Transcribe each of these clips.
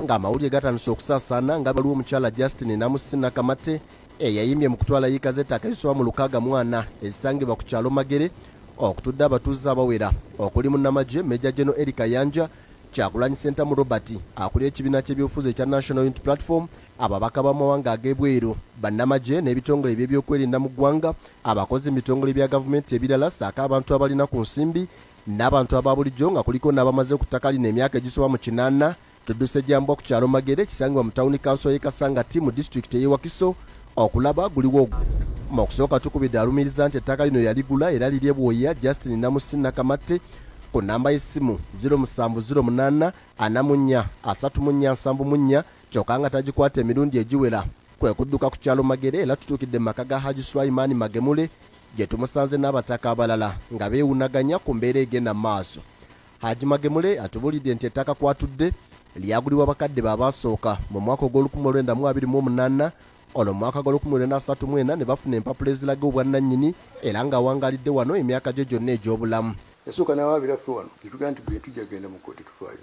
ng'amawulire gatandise okusaasaana nga baliwo omukyala Justin Namusi Nakamate eyayimye mu kutwala yiika z'ettaka ezisooba mu 64 ezisangibwa ku kyalo Magere okutudde abatuuze abawera okuli munnamagye Meja General Erika Yanja, Kyagulanyi Ssentamu Robert akulira ekibiina ky'ebyobufuzi ekya National Unity Platform, ababaka b'amawanga ag'ebweru, bannamagye n'ebitongole eby'ebyokwerinda mu ggwanga, abakozi mu bitongole bya gavumenti ebirala, ssaako abantu abalina ku nsimbi n'abantu aba bulijjo nga kuliko n'abamaze ku ttaka lino emyaka egisoba mu 8. Tudduse Jambwa ku kyalo Magere kisangibwa mu tawuni kanso y'e Kasangati mu disitulikiti ey'e Wakiso okulaba guliwo. Mu kusooka tukubidde alumiriza nti ettaka lino yaligula era liri ebwoya Justin Namusi Nakamate ku namba y'essimu 0708 44 3474 kyokka nga tagikwata emirundi egiwera. Kwe kudduka ku kyalo Magere era tutuukidde mu maka ga Haji Sulaiman Magemule gye tumusanze n'abataka abalala nga beewunaganya ku mbeera egenda mu maaso. Haji Magemule atubulidde nti ettaka kwatudde lyagulibwa bakadde baabasooka mu mwaka ogw'ol1928 olwo mu mwaka gwa1934 ne bafuna empapula eziraga obwannannyini era nga awangalidde wano emyaka gye gyonna egy'obulamu. Yasooka n'awaabiraffe wano etugaa nti bwe tujja genda mu kkooti tutwayo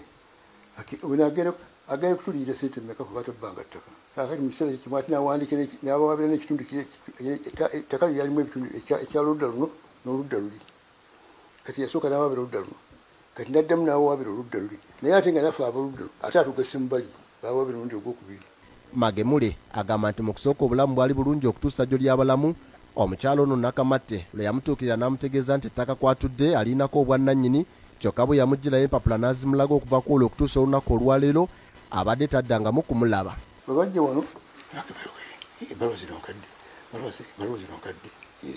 naye agenda kutuliyira sente mmeka ku katabbanga ttaka akati mu kiseera kimu ate n'awandiikira n'abawaabira n'ekitundu ettaka lye lyalimu ebitundu ekyaludda luno n'oludda luli kati yasooka n'awaabira oludda luno kati n'addamu n'awaabira oludda luli naye ate nga naffe abaludda luno ate atugesse mu bali bawaabira olundi ogwokubiri. Magemule agamba nti mu kusooka obulamu bwali bulungi okutuusa jjo ly'abalamu, omukyalo ono Nakamate lwe yamutuukirira n'amutegeeza nti ettaka kwatudde alinako obwannannyini, kyokka bwe yamuggyirayo empapula n'azimulaga okuva ku olwo okutuusa olunaku olwaleero abadde taddangamu kumulaba. Bwe bajja wano ebbaluwa zino nkadde, ebbaluwa zino nkadde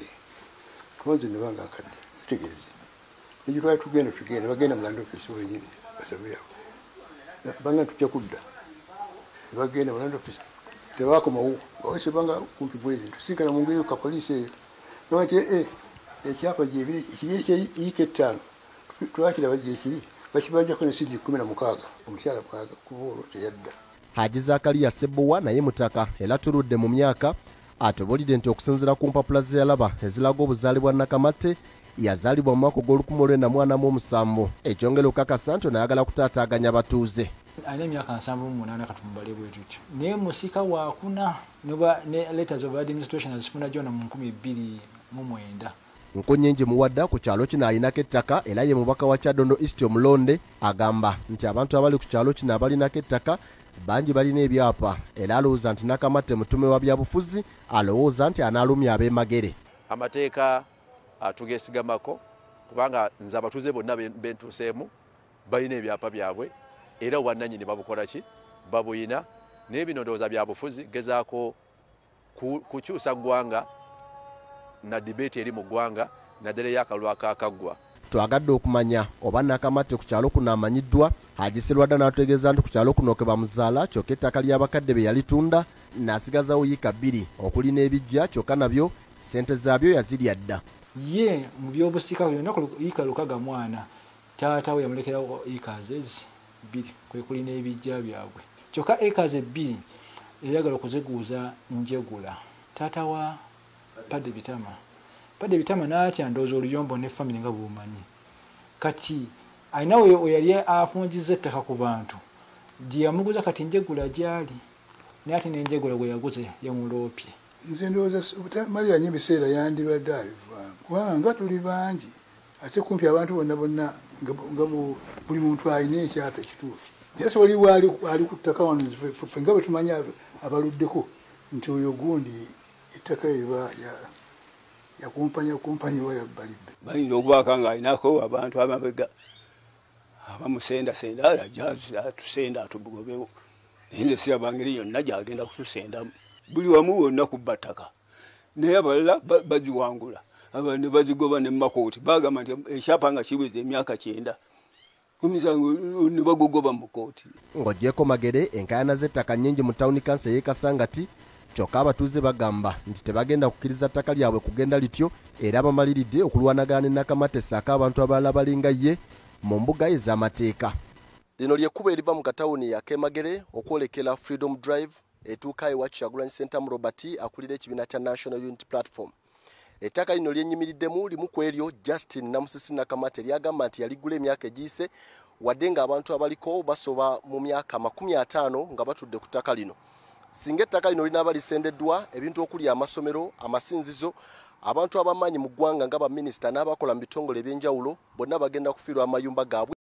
kuba nze ne banga nkadde zitegereze negitwali tugenda bagenda mu land office wenyini basabe yawe banga tujja kudda bagenda mu land office tebakomawo bawese banga kumpi bwezi tusinkana mu ngeri ka poliisi eyo nti ekyapa gyebiri ekiri ekyeyiika 5 twakiraba gyekiri bakibanjako n'ensiigi 16 omukyala kuba olwo teyadda. Haji Zakariya Sebowa naye mutaka era tuludde mu myaka atubulidde nti okusinziira ku mpapula ze yalaba eziraga obuzaale bwa Nakamate yazaalibwa mu mwaka ogw'ol1947 ekyongera okukakasa nti onayagala kutaataaganya batuuze. Alina emyaka 78 katumbale bwe tutyo naye musika waakuna ne letters of administration azifuna gyona mu 2009. Nkunnyingi Muwadda ku kyalo kino alinako ettaka era ye mubaka wa Kyadondo East omulonde agamba nti abantu abali ku kyalo kino abalinako ettaka bangi balina ebyapa era alowooza nti Nakamate mutume wa byabufuzi alowooza nti anaalumya ab'emagere. Amateeka atugesigamako kubanga nze abatuuze bonna bentuuseemu balina ebyapa byabwe era obwannannyini babukola ki babuyina naye bino ndowooza byabufuzi gezaako kukyusa ggwanga na debate eri mu ggwanga naddala y'akalulu akaakaggwa. Twagadde okumanya oba Nakamate ku kyalo kuno amanyiddwa. Haji Serwadda n'atutegeeza nti ku kyalo kuno ke bamuzaala kyokka ettaka ly'abakadde be yalitunda n'asigazawo yiika 2 okuli n'ebijja kyokka nabyo ssente zaabyo yazirya dda. Ye mu byobusika yonna yiika 60 taata we yamulekerawo acres 2 kwe kuli n'ebijja byabwe kyokka acres 2 eyagala okuziguuza njegula taata wa Padde Bitama n'atya ndowooza oluyombo ne family nga bw'omanyi kati alina we yali afungiza ettaka ku bantu gye yamuguza kati njegula gyali naye ate n'enjegula gwe yaguze yamuloopye. Nze ndowooza Maria nnyo ebiseera yandibadde abivaamu kubanga tuli bangi ate kumpi abantu bonna nga buli muntu alina ekyapa ekituufu era tewaliwo ali ku ttaka wano ffe nga bwe tumanya abaluddeko nti oyo gundi ettaka eba yakumpanya wa yabbalidde. Bayinza okubaaka nga alinako abantu ababega abamusendasenda atusenda atugobewo naye nze siraba ngeri yonna gyagenda kutusendamu buli wamu wonna kubba ttaka naye abalala baziwangula abantu ne bazigoba ne makooti bagamba nti ekyapa nga kiweze emyaka 9 omusango ne bagogoba mu kooti. Ng'oggyeko Magere enkaayana z'ettaka nnyingi mu tawuni kansa y'e Kasangati kyokka abatuuze bagamba nti tebagenda kukkiriza ttaka lyabwe kugenda lityo era bamaliridde okulwanagana ne Nakamate ssaako abantu abalala balinga ye mu mbuga ez'amateeka. Lino ly'ekkubo eriva mu katawuni ya Agemagere okwolekera Freedom Drive etuuka ewa Kyagulanyi Ssentamu Robert akulira ekibiina kya National Unity Platform. Ettaka lino lyennyimiriddemu limu ku eryo Justin Namusi Nakamate lyagamba nti yaligula emyaka egiyise wadde nga abantu abaliko basoba mu myaka 50 nga batudde ku ttaka lino. Singa ettaka lino linaaba lisendeddwa, ebintu okuli amasomero, amasinzizo, abantu abamanyi mu ggwanga nga baminisita n'abakola mu bitongole ebyenjawulo bonna bagenda kufiirwa amayumba gaabwe.